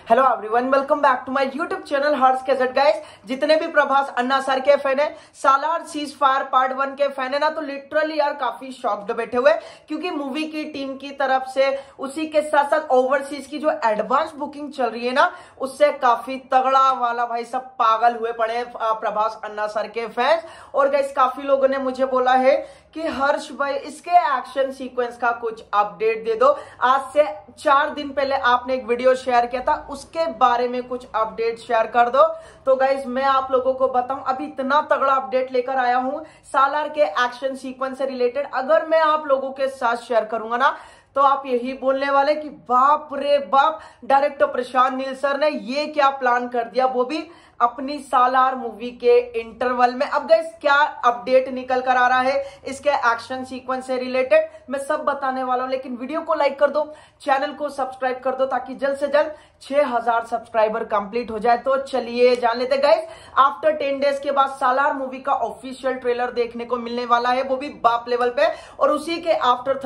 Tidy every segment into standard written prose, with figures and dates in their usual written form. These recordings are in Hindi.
Hello everyone, welcome back to my YouTube channel Harsh cassette. Guys, जितने भी प्रभास अन्ना सर के फैन है, सालार सीज फायर पार्ट 1 के फैन है ना, तो लिटरली यार काफी शॉक्ड बैठे हुए, क्योंकि मूवी की टीम की तरफ से उसी के साथ साथ ओवरसीज की जो एडवांस बुकिंग चल रही है ना, उससे काफी तगड़ा वाला भाई सब पागल हुए पड़े प्रभास अन्ना सर के फैंस। और गाइस, काफी लोगों ने मुझे बोला है कि हर्ष भाई इसके एक्शन सीक्वेंस का कुछ अपडेट दे दो। आज से 4 दिन पहले आपने एक वीडियो शेयर किया था, उसके बारे में कुछ अपडेट शेयर कर दो। तो गाइज, मैं आप लोगों को बताऊं, अभी इतना तगड़ा अपडेट लेकर आया हूं सालार के एक्शन सीक्वेंस से रिलेटेड। अगर मैं आप लोगों के साथ शेयर करूंगा ना, तो आप यही बोलने वाले कि बाप रे बाप, डायरेक्टर प्रशांत नील सर ने ये क्या प्लान कर दिया, वो भी अपनी सालार मूवी के इंटरवल में। अब गाइस, क्या अपडेट निकल कर आ रहा है इसके एक्शन सीक्वेंस से रिलेटेड, मैं सब बताने वाला हूं। लेकिन वीडियो को लाइक कर दो, चैनल को सब्सक्राइब कर दो, ताकि जल्द से जल्द 6000 सब्सक्राइबर कंप्लीट हो जाए। तो चलिए जान लेते गाइस, आफ्टर 10 डेज के बाद सालार मूवी का ऑफिशियल ट्रेलर देखने को मिलने वाला है, वो भी बाप लेवल पे। और उसी के आफ्टर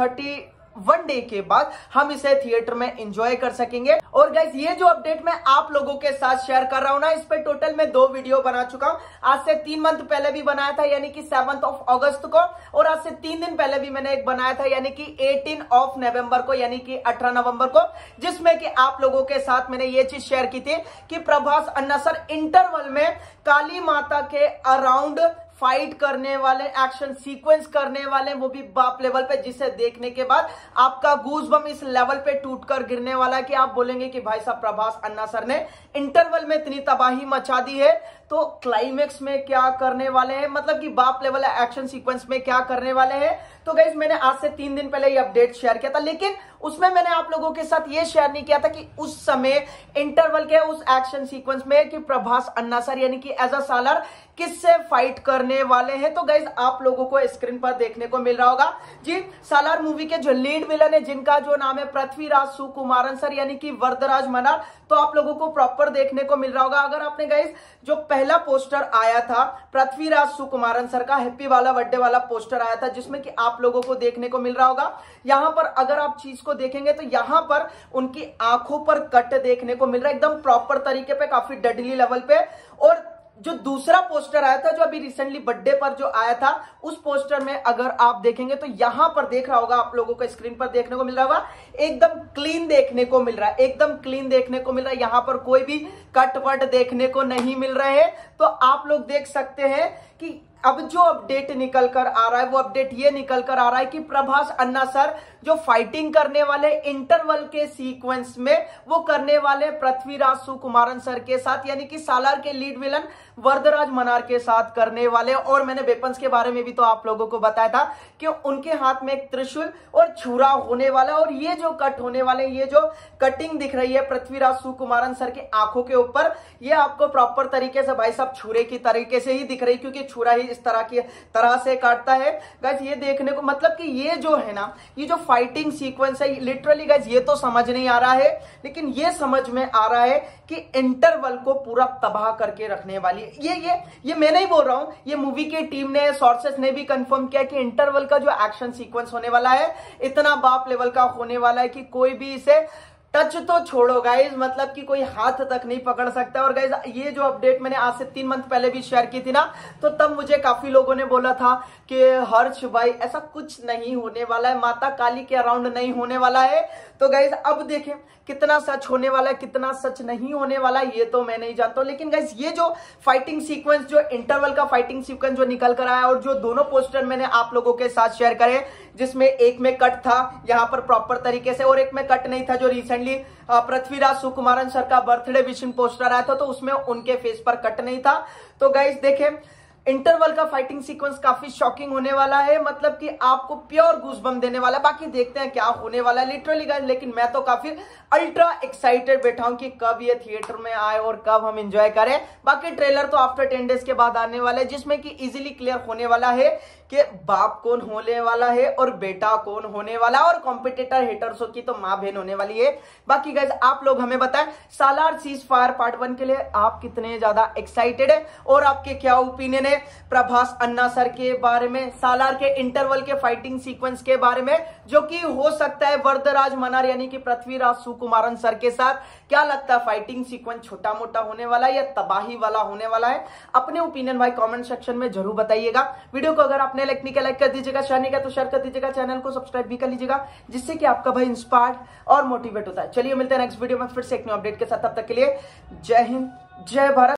31 डे के बाद हम इसे थिएटर में एंजॉय कर सकेंगे। और गाइस, ये जो अपडेट मैं आप लोगों के साथ शेयर कर रहा हूं ना, इस पे टोटल मैं 2 वीडियो बना चुका हूं। आज से 3 मंथ पहले भी बनाया था, यानी कि 7 अगस्त को, और आज से 3 दिन पहले भी मैंने एक बनाया था, यानी कि 18 नवंबर को, यानी कि 18 नवंबर को, जिसमें कि आप लोगों के साथ मैंने ये चीज शेयर की थी कि प्रभास अन्ना सर इंटरवल में काली माता के अराउंड फाइट करने वाले, एक्शन सीक्वेंस करने वाले, वो भी बाप लेवल पे, जिसे देखने के बाद आपका गूज़बम इस लेवल पे टूटकर गिरने वाला है कि आप बोलेंगे कि भाई साहब, प्रभास अन्ना सर ने इंटरवल में इतनी तबाही मचा दी है, तो क्लाइमेक्स में क्या करने वाले हैं, मतलब कि बाप लेवल एक्शन सीक्वेंस में क्या करने वाले हैं। तो गाइस, मैंने आज से 3 दिन पहले ये अपडेट शेयर किया था, लेकिन उसमें मैंने आप लोगों के साथ ये शेयर नहीं किया था कि उस समय इंटरवल के उस एक्शन सीक्वेंस में कि प्रभास अन्ना सर यानी कि एज अ सालार किससे फाइट करने वाले हैं। तो गाइस, आप लोगों को स्क्रीन पर देखने को मिल रहा होगा जी, सालार मूवी के जो लीड विलन है, जिनका जो नाम है पृथ्वीराज सुकुमारन सर यानी कि वरदराज मनार, तो आप लोगों को प्रॉपर देखने को मिल रहा होगा। अगर आपने गाइस जो पहला पोस्टर आया था पृथ्वीराज सुकुमारन सर का, हैप्पी वाला बर्थडे वाला पोस्टर आया था, जिसमें कि आप लोगों को देखने को मिल रहा होगा। यहां पर अगर आप चीज को देखेंगे तो यहां पर उनकी आंखों पर कट देखने को मिल रहा है, एकदम प्रॉपर तरीके पे, काफी डेडली लेवल पे। और जो दूसरा पोस्टर आया था, जो अभी रिसेंटली बर्थडे पर जो आया था, उस पोस्टर में अगर आप देखेंगे तो यहां पर देख रहा होगा, आप लोगों को स्क्रीन पर देखने को मिल रहा होगा, एकदम क्लीन देखने को मिल रहा है, एकदम क्लीन देखने को मिल रहा है। यहां पर कोई भी कट वट देखने को नहीं मिल रहे हैं। तो आप लोग देख सकते हैं कि अब जो अपडेट निकल कर आ रहा है, वो अपडेट ये निकल कर आ रहा है कि प्रभास अन्ना सर जो फाइटिंग करने वाले इंटरवल के सीक्वेंस में, वो करने वाले पृथ्वीराज सुकुमारन सर के साथ, यानी कि सालार के लीड विलन वरदराज मनार के साथ करने वाले। और मैंने वेपन्स के बारे में भी तो आप लोगों को बताया था कि उनके हाथ में एक त्रिशूल और छुरा होने वाला। और ये जो कट होने वाले, ये जो कटिंग दिख रही है पृथ्वीराज सुकुमारन सर के आंखों के ऊपर, ये आपको प्रॉपर तरीके से भाई साहब छुरे की तरीके से ही दिख रही, क्योंकि छुरा ही इस तरह की तरह से काटता है। गाइस, ये देखने को, मतलब कि ये जो है ना, ये जो फाइटिंग सीक्वेंस है, लिटरली गाइस ये तो समझ नहीं आ रहा है, लेकिन ये समझ में आ रहा है कि इंटरवल को पूरा तबाह करके रखने वाली है। ये मैं नहीं बोल रहा हूं, ये मूवी की टीम ने, सोर्सेस ने भी कंफर्म किया कि इंटरवल का जो एक्शन सीक्वेंस होने वाला है, इतना बाप लेवल का होने वाला है कि कोई भी इसे टच तो छोड़ो गाइज, मतलब कि कोई हाथ तक नहीं पकड़ सकता। और गाइज, ये जो अपडेट मैंने आज से 3 मंथ पहले भी शेयर की थी ना, तो तब मुझे काफी लोगों ने बोला था कि हर्ष भाई ऐसा कुछ नहीं होने वाला है, माता काली के अराउंड नहीं होने वाला है। तो गाइज, अब देखें कितना सच होने वाला है, कितना सच नहीं होने वाला है, ये तो मैं नहीं जानता हूं। लेकिन गाइज, ये जो फाइटिंग सीक्वेंस, जो इंटरवल का फाइटिंग सीक्वेंस जो निकल कर आया, और जो दोनों पोस्टर मैंने आप लोगों के साथ शेयर करे, जिसमें एक में कट था यहां पर प्रॉपर तरीके से, और एक में कट नहीं था, जो रिसेंटली पृथ्वीराज सुकुमारन सर का बर्थडे विशिंग पोस्टर आया था, तो उसमें उनके फेस पर कट नहीं था। तो गाइस देखें, इंटरवल का फाइटिंग सीक्वेंस काफी शॉकिंग होने वाला है, मतलब कि आपको प्योर गूज़बम्प देने वाला है। बाकी देखते हैं क्या होने वाला है लिटरली गाइस, लेकिन मैं तो काफी अल्ट्रा एक्साइटेड बैठा हूं कि कब ये थिएटर में आए और कब हम एंजॉय करें। बाकी ट्रेलर तो आफ्टर 10 डेज के बाद आने वाला है, जिसमें कि इजीली क्लियर होने वाला है कि बाप कौन होने वाला है और बेटा कौन होने वाला, और कॉम्पिटिटर हेटर्सों की तो मां बहन होने वाली है। बाकी गाइस आप लोग हमें बताएं सालार सीज फायर पार्ट 1 के लिए आप कितने ज्यादा एक्साइटेड है और आपके क्या ओपिनियन है प्रभास अन्ना सर के बारे में, सालार के इंटरवल के फाइटिंग सीक्वेंस के बारे में, जो कि हो सकता है वरदराज मनार यानी कि पृथ्वीराज सुकुमारन सर के साथ। क्या लगता है फाइटिंग सीक्वेंस छोटा मोटा होने वाला है या तबाही वाला होने वाला है? अपने ओपिनियन भाई कमेंट सेक्शन में जरूर बताइएगा। वीडियो को अगर आपने लाइक नहीं किया लाइक कर दीजिएगा, शेयर नहीं किया तो शेयर कर दीजिएगा, चैनल को सब्सक्राइब भी कर लीजिएगा, जिससे कि आपका भाई इंस्पायर्ड और मोटिवेट होता है। चलिए मिलते हैं नेक्स्ट वीडियो में फिर से एक न्यू अपडेट के साथ, तब तक के लिए जय हिंद जय भारत।